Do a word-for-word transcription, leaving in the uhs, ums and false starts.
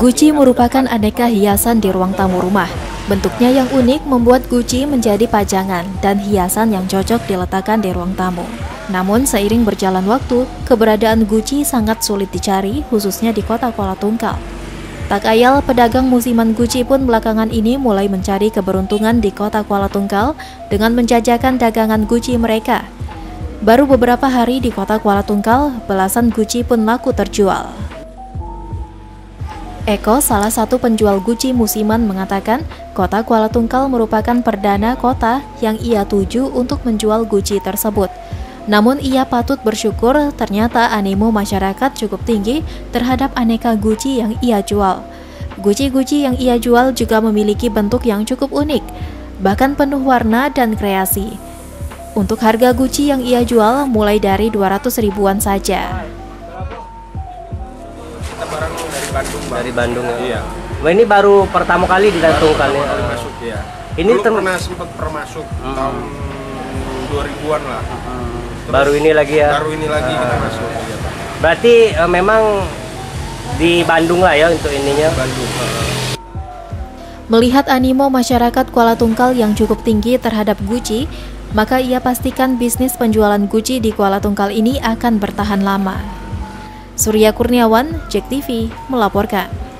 Guci merupakan aneka hiasan di ruang tamu rumah. Bentuknya yang unik membuat Guci menjadi pajangan dan hiasan yang cocok diletakkan di ruang tamu. Namun seiring berjalan waktu, keberadaan Guci sangat sulit dicari, khususnya di kota Kuala Tungkal. Tak ayal, pedagang musiman Guci pun belakangan ini mulai mencari keberuntungan di kota Kuala Tungkal dengan menjajakan dagangan Guci mereka. Baru beberapa hari di kota Kuala Tungkal, belasan Guci pun laku terjual. Eko, salah satu penjual Guci musiman, mengatakan kota Kuala Tungkal merupakan perdana kota yang ia tuju untuk menjual Guci tersebut. Namun ia patut bersyukur ternyata animo masyarakat cukup tinggi terhadap aneka Guci yang ia jual. Guci-Guci yang ia jual juga memiliki bentuk yang cukup unik, bahkan penuh warna dan kreasi. Untuk harga Guci yang ia jual mulai dari dua ratus ribuan saja. Barang dari Bandung, Bang. Dari Bandung ya. Iya. Wah, ini baru pertama kali didatangkan ya. Baru masuk ya. Ini Dulu tem- pernah sempat permasuk hmm. tahun dua ribuan lah. Hmm. Baru ini lagi ya. Baru ini lagi uh. kita masuk. Ya. Berarti uh, memang di Bandung lah ya untuk ininya. Bandung. Uh. Melihat animo masyarakat Kuala Tungkal yang cukup tinggi terhadap Guci, maka ia pastikan bisnis penjualan Guci di Kuala Tungkal ini akan bertahan lama. Surya Kurniawan, Jek T V, melaporkan.